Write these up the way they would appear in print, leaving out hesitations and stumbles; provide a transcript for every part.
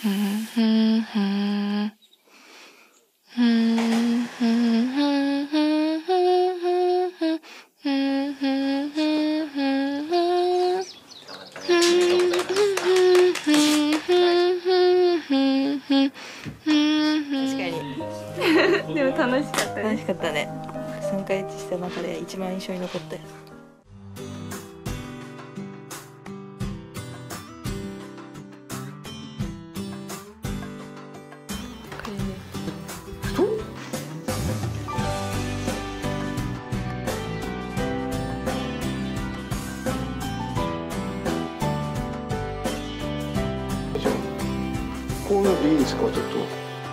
でも楽しかったね。 楽しかったね。3回した中で一番印象に残ったよ。 これね。 こういうのいいですか、ちょっと。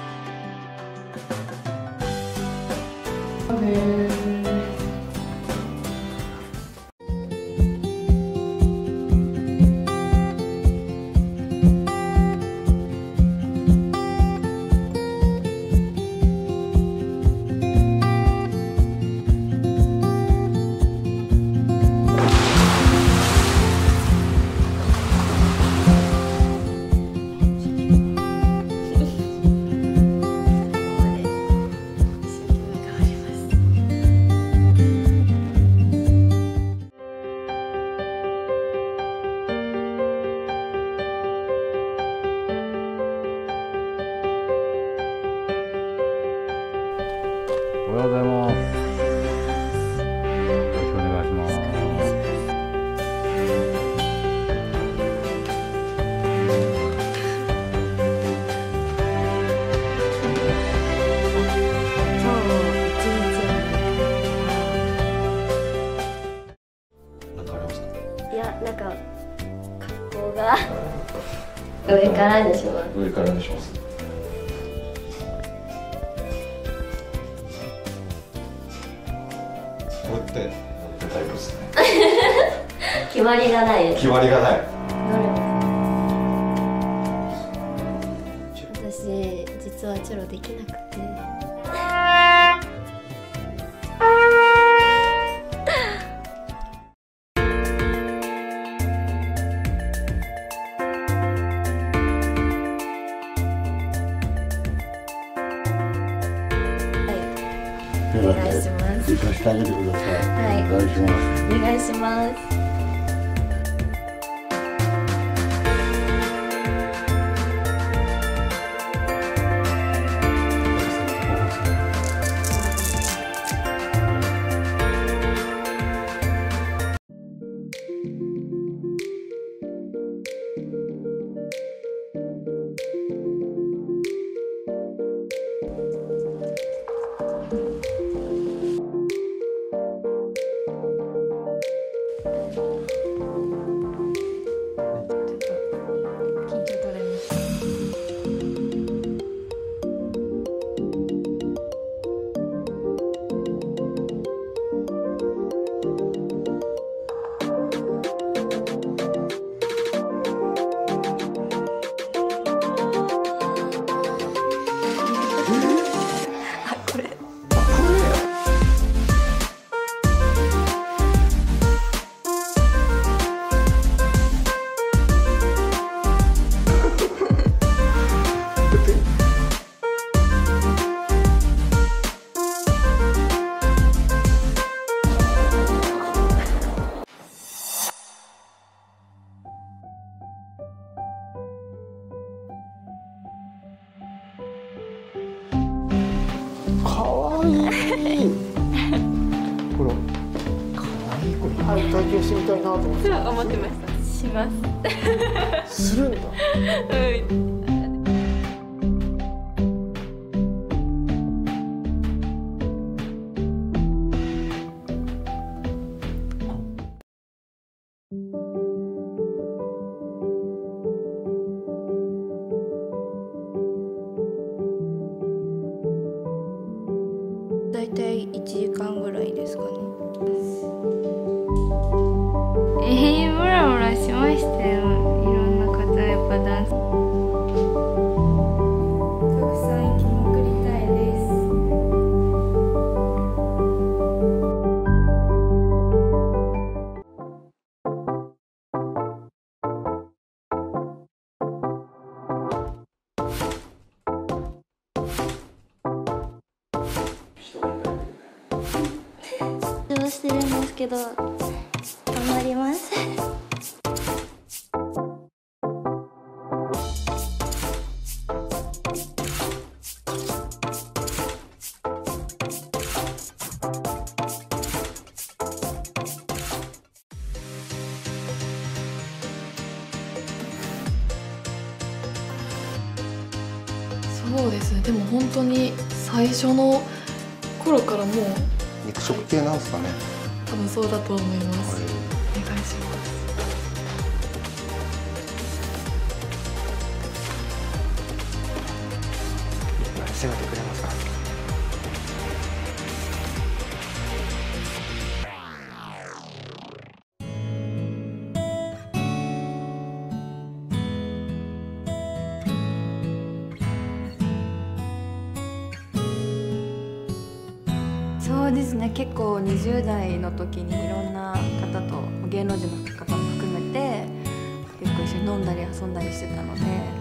おはようございます。よろしくお願いします。 今日も一日なんかありますか？ いや、なんか格好が上からにします。 上からにします。これってタイプですね。 決まりがないです。 決まりがない。 私実はチェロできなくて。お願いします。 一緒にしてあげてください。 はい、 お願いします。 お願いします。 かわいい。ほら、かわいい子。はい、体験してみたいなと思って。 そう思ってました。します。 するんだ。 うん。 だいたい1時間ぐらいですかね。 ムラムラしましたよ。いろんな方やっぱダンスたくさん行きまくりたいです。 してるんですけど頑張ります。 そうですね。でも本当に最初の頃からもう肉食系なんですかね。 多分そうだと思います。お願いします。 攻めてくれますか。 そうですね、結構20代の時にいろんな方と芸能人の方も含めて結構一緒に飲んだり遊んだりしてたので。